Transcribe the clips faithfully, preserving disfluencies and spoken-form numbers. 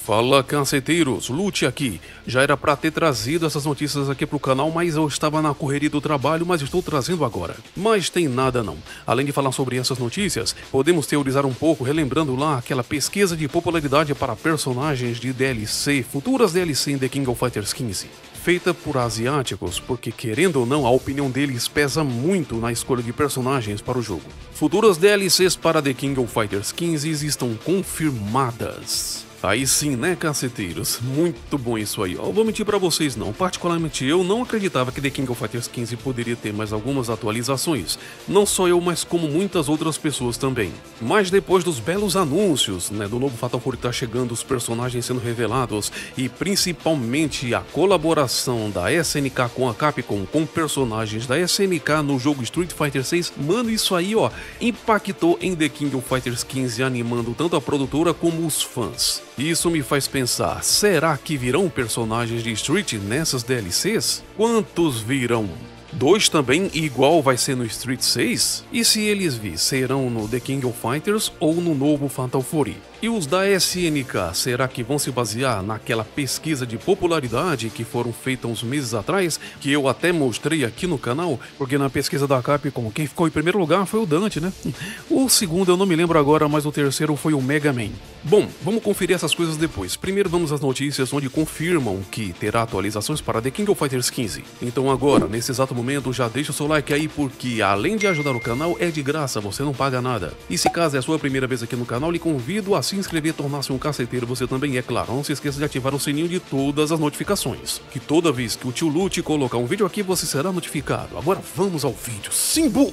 Fala, canceteiros, Lute aqui. Já era pra ter trazido essas notícias aqui pro canal, mas eu estava na correria do trabalho, mas estou trazendo agora. Mas tem nada não. Além de falar sobre essas notícias, podemos teorizar um pouco relembrando lá aquela pesquisa de popularidade para personagens de D L C, futuras D L C em The King of Fighters quinze. Feita por asiáticos, porque querendo ou não, a opinião deles pesa muito na escolha de personagens para o jogo. Futuras D L Cs para The King of Fighters quinze estão confirmadas. Aí sim, né, caceteiros? Muito bom isso aí. Eu vou mentir pra vocês não, particularmente eu não acreditava que The King of Fighters quinze poderia ter mais algumas atualizações. Não só eu, mas como muitas outras pessoas também. Mas depois dos belos anúncios, né, do novo Fatal Fury tá chegando, os personagens sendo revelados e principalmente a colaboração da S N K com a Capcom com personagens da S N K no jogo Street Fighter seis, mano, isso aí, ó, impactou em The King of Fighters quinze, animando tanto a produtora como os fãs. Isso me faz pensar, será que virão personagens de Street nessas D L Cs? Quantos virão? Dois também, igual vai ser no Street seis? E se eles vir, serão no The King of Fighters ou no novo Fatal Fury? E os da S N K, será que vão se basear naquela pesquisa de popularidade que foram feitas uns meses atrás, que eu até mostrei aqui no canal, porque na pesquisa da Capcom quem ficou em primeiro lugar foi o Dante, né? O segundo eu não me lembro agora, mas o terceiro foi o Mega Man. Bom, vamos conferir essas coisas depois. Primeiro vamos às notícias onde confirmam que terá atualizações para The King of Fighters quinze. Então agora, nesse exato momento, já deixa o seu like aí, porque além de ajudar o canal, é de graça, você não paga nada. E se caso é a sua primeira vez aqui no canal, lhe convido a se inscrever e tornar-se um caceteiro você também, é claro. Não se esqueça de ativar o sininho de todas as notificações, que toda vez que o tio Lute colocar um vídeo aqui, você será notificado. Agora vamos ao vídeo, Simbu!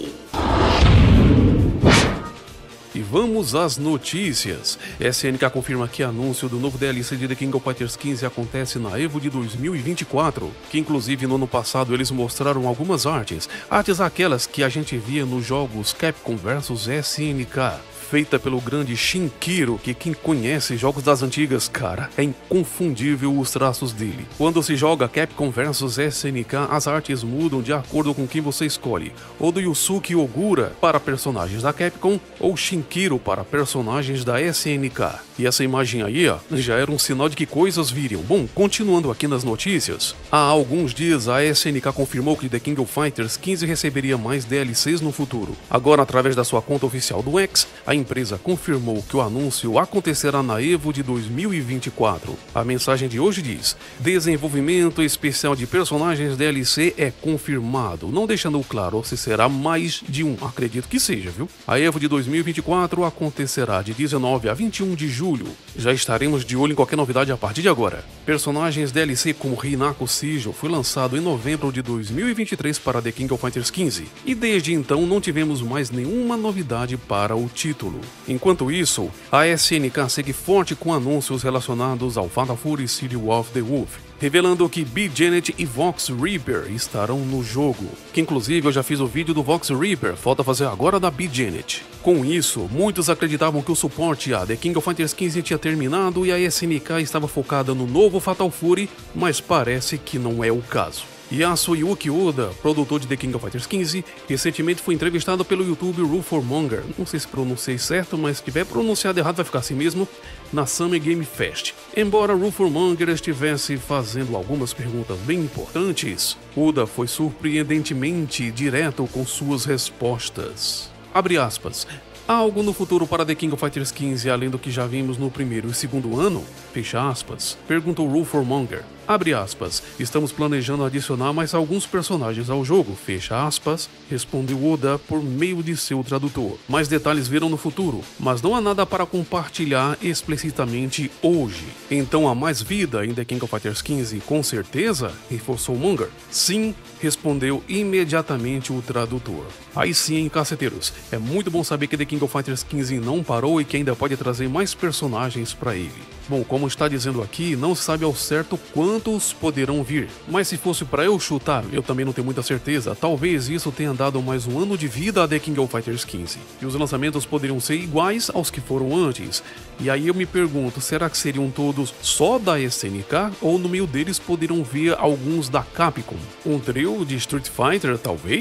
E vamos às notícias. S N K confirma que anúncio do novo D L C de The King of Fighters quinze acontece na EVO de dois mil e vinte e quatro, que inclusive no ano passado eles mostraram algumas artes, artes aquelas que a gente via nos jogos Capcom versus S N K. Feita pelo grande Shinkiro, que quem conhece jogos das antigas, cara, é inconfundível os traços dele. Quando se joga Capcom versus S N K, as artes mudam de acordo com quem você escolhe, ou do Yusuke Ogura para personagens da Capcom, ou Shinkiro para personagens da S N K. E essa imagem aí, ó, já era um sinal de que coisas viriam. Bom, continuando aqui nas notícias, há alguns dias a S N K confirmou que The King of Fighters quinze receberia mais D L Cs no futuro. Agora, através da sua conta oficial do X, a A empresa confirmou que o anúncio acontecerá na EVO de dois mil e vinte e quatro. A mensagem de hoje diz: desenvolvimento especial de personagens D L C é confirmado, não deixando claro se será mais de um, acredito que seja, viu? A EVO de dois mil e vinte e quatro acontecerá de dezenove a vinte e um de julho. Já estaremos de olho em qualquer novidade a partir de agora. Personagens D L C como Hinako Sigil foi lançado em novembro de dois mil e vinte e três para The King of Fighters quinze, e desde então não tivemos mais nenhuma novidade para o título. Enquanto isso, a S N K segue forte com anúncios relacionados ao Fatal Fury City of the Wolf, revelando que B-Janet e Vox Reaper estarão no jogo, que inclusive eu já fiz o vídeo do Vox Reaper, falta fazer agora da B-Janet. Com isso, muitos acreditavam que o suporte a The King of Fighters quinze tinha terminado e a S N K estava focada no novo Fatal Fury, mas parece que não é o caso. Yasuyuki Oda, produtor de The King of Fighters quinze, recentemente foi entrevistado pelo YouTube Ruformonger, não sei se pronunciei certo, mas se tiver pronunciado errado vai ficar assim mesmo, na Summer Game Fest. Embora Ruformonger estivesse fazendo algumas perguntas bem importantes, Oda foi surpreendentemente direto com suas respostas. Abre aspas. Há algo no futuro para The King of Fighters quinze além do que já vimos no primeiro e segundo ano? Fecha aspas. Perguntou Ruformonger. Abre aspas. Estamos planejando adicionar mais alguns personagens ao jogo. Fecha aspas. Respondeu Oda por meio de seu tradutor. Mais detalhes virão no futuro, mas não há nada para compartilhar explicitamente hoje. Então há mais vida em The King of Fighters quinze, com certeza? Reforçou Monger. Sim, respondeu imediatamente o tradutor. Aí sim, hein, caceteiros. É muito bom saber que The King of Fighters quinze não parou e que ainda pode trazer mais personagens para ele. Bom, como está dizendo aqui, não se sabe ao certo quantos poderão vir, mas se fosse para eu chutar, eu também não tenho muita certeza, talvez isso tenha dado mais um ano de vida a The King of Fighters quinze, e os lançamentos poderiam ser iguais aos que foram antes, e aí eu me pergunto, será que seriam todos só da S N K, ou no meio deles poderiam vir alguns da Capcom? Um trio de Street Fighter, talvez?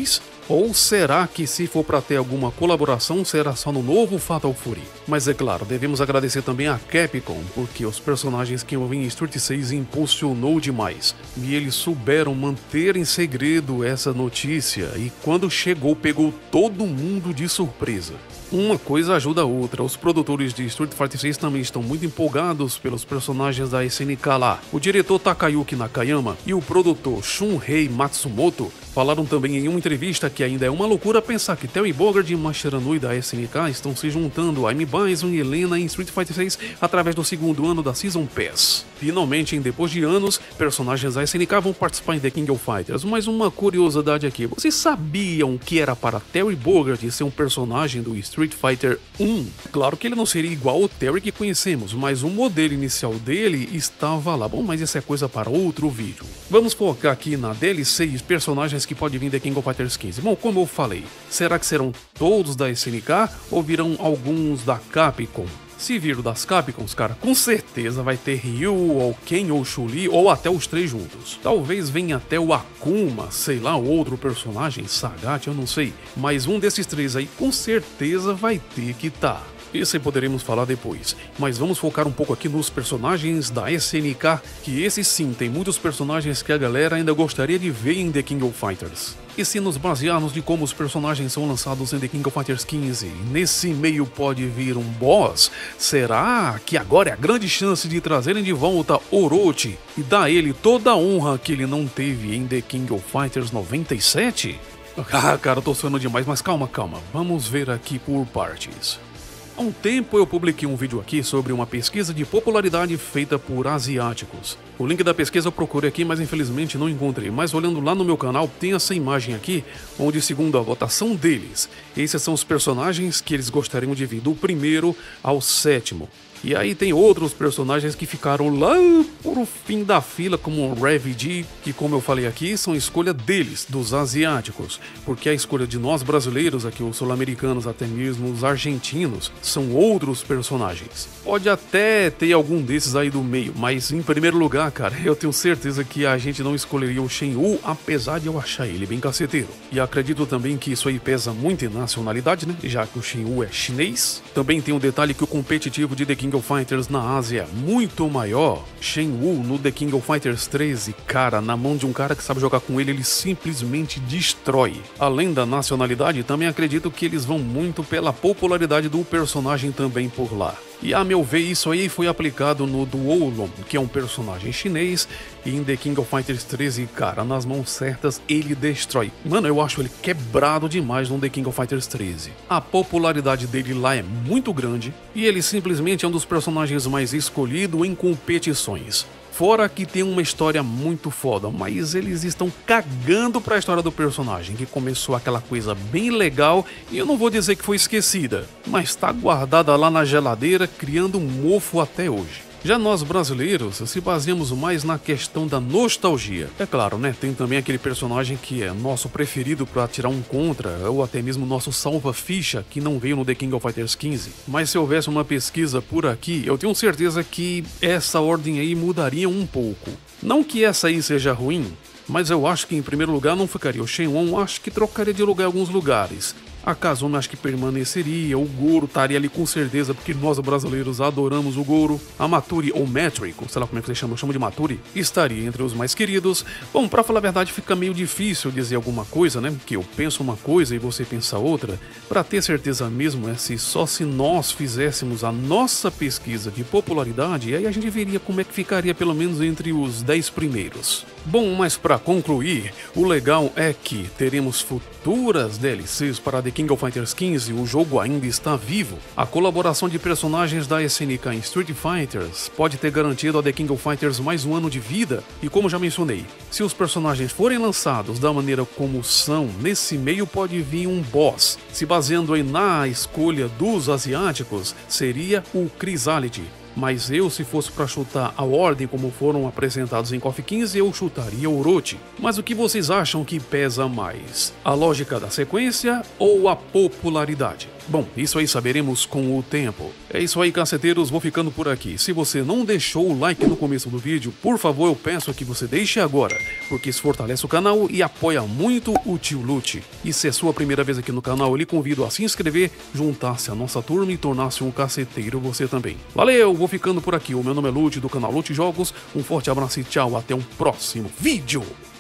Ou será que se for para ter alguma colaboração será só no novo Fatal Fury? Mas é claro, devemos agradecer também a Capcom, porque os personagens que envolvem Street seis impulsionou demais. E eles souberam manter em segredo essa notícia e quando chegou pegou todo mundo de surpresa. Uma coisa ajuda a outra, os produtores de Street Fighter seis também estão muito empolgados pelos personagens da S N K lá. O diretor Takayuki Nakayama e o produtor Shunhei Matsumoto falaram também em uma entrevista que ainda é uma loucura pensar que Terry Bogard e Mashiranui da S N K estão se juntando a Amy Bison e Helena em Street Fighter seis através do segundo ano da Season Pass. Finalmente, depois de anos, personagens da S N K vão participar em The King of Fighters, mas uma curiosidade aqui, vocês sabiam que era para Terry Bogard ser um personagem do Street Fighter um? Claro que ele não seria igual ao Terry que conhecemos, mas o modelo inicial dele estava lá. Bom, mas isso é coisa para outro vídeo. Vamos focar aqui na D L C e personagens que pode vir The King of Fighters quinze. Bom, como eu falei, será que serão todos da S N K ou virão alguns da Capcom? Se vir das Capcoms, cara, com certeza vai ter Ryu, ou Ken, ou Chun-Li, ou até os três juntos. Talvez venha até o Akuma, sei lá, outro personagem, Sagat, eu não sei. Mas um desses três aí com certeza vai ter que estar. Esse poderemos falar depois, mas vamos focar um pouco aqui nos personagens da S N K, que esses sim, tem muitos personagens que a galera ainda gostaria de ver em The King of Fighters. E se nos basearmos de como os personagens são lançados em The King of Fighters quinze, nesse meio pode vir um boss, será que agora é a grande chance de trazerem de volta Orochi e dar a ele toda a honra que ele não teve em The King of Fighters noventa e sete? Ah, cara, eu tô sonhando demais, mas calma, calma, vamos ver aqui por partes. Há um tempo eu publiquei um vídeo aqui sobre uma pesquisa de popularidade feita por asiáticos. O link da pesquisa eu procurei aqui, mas infelizmente não encontrei. Mas olhando lá no meu canal tem essa imagem aqui, onde segundo a votação deles, esses são os personagens que eles gostariam de ver do primeiro ao sétimo. E aí tem outros personagens que ficaram lá por o fim da fila, como o Rev G, que como eu falei aqui, são escolha deles, dos asiáticos, porque a escolha de nós brasileiros aqui, os sul-americanos, até mesmo os argentinos, são outros personagens. Pode até ter algum desses aí do meio, mas em primeiro lugar, cara, eu tenho certeza que a gente não escolheria o Shen-Wu, apesar de eu achar ele bem caceteiro. E acredito também que isso aí pesa muito em nacionalidade, né, já que o Shen-Wu é chinês. Também tem o detalhe que o competitivo de The King of Fighters na Ásia é muito maior. Shen-Wu no The King of Fighters treze, cara, na mão de um cara que sabe jogar com ele, ele simplesmente destrói. Além da nacionalidade, também acredito que eles vão muito pela popularidade do personagem também por lá. E a meu ver, isso aí foi aplicado no Duolong, que é um personagem chinês, e em The King of Fighters treze, cara, nas mãos certas ele destrói. Mano, eu acho ele quebrado demais no The King of Fighters treze. A popularidade dele lá é muito grande, e ele simplesmente é um dos personagens mais escolhidos em competições. Fora que tem uma história muito foda, mas eles estão cagando pra história do personagem, que começou aquela coisa bem legal, e eu não vou dizer que foi esquecida, mas tá guardada lá na geladeira, criando um mofo até hoje. Já nós brasileiros se baseamos mais na questão da nostalgia. É claro, né? Tem também aquele personagem que é nosso preferido para tirar um contra, ou até mesmo nosso salva-ficha, que não veio no The King of Fighters quinze. Mas se houvesse uma pesquisa por aqui, eu tenho certeza que essa ordem aí mudaria um pouco. Não que essa aí seja ruim, mas eu acho que em primeiro lugar não ficaria o Shenlong, acho que trocaria de lugar em alguns lugares. A Kazumi acho que permaneceria, o Goro estaria ali com certeza, porque nós brasileiros adoramos o Goro. A Maturi, ou Metric, sei lá como é que você chama, eu chamo de Maturi, estaria entre os mais queridos. Bom, pra falar a verdade fica meio difícil dizer alguma coisa, né, porque eu penso uma coisa e você pensa outra. Pra ter certeza mesmo é se só se nós fizéssemos a nossa pesquisa de popularidade, aí a gente veria como é que ficaria pelo menos entre os dez primeiros. Bom, mas pra concluir, o legal é que teremos futuras D L Cs para The King of Fighters quinze, o jogo ainda está vivo. A colaboração de personagens da S N K em Street Fighters pode ter garantido a The King of Fighters mais um ano de vida, e como já mencionei, se os personagens forem lançados da maneira como são, nesse meio pode vir um boss. Se baseando aí na escolha dos asiáticos, seria o Chrysalid. Mas eu, se fosse para chutar a ordem como foram apresentados em K O F quinze, eu chutaria o Orochi. Mas o que vocês acham que pesa mais? A lógica da sequência ou a popularidade? Bom, isso aí saberemos com o tempo. É isso aí, caceteiros, vou ficando por aqui. Se você não deixou o like no começo do vídeo, por favor, eu peço que você deixe agora, porque isso fortalece o canal e apoia muito o Tio Lute. E se é sua primeira vez aqui no canal, eu lhe convido a se inscrever, juntar-se à nossa turma e tornar-se um caceteiro você também. Valeu, vou ficando por aqui. O meu nome é Lute, do canal Lute Jogos. Um forte abraço e tchau, até um próximo vídeo.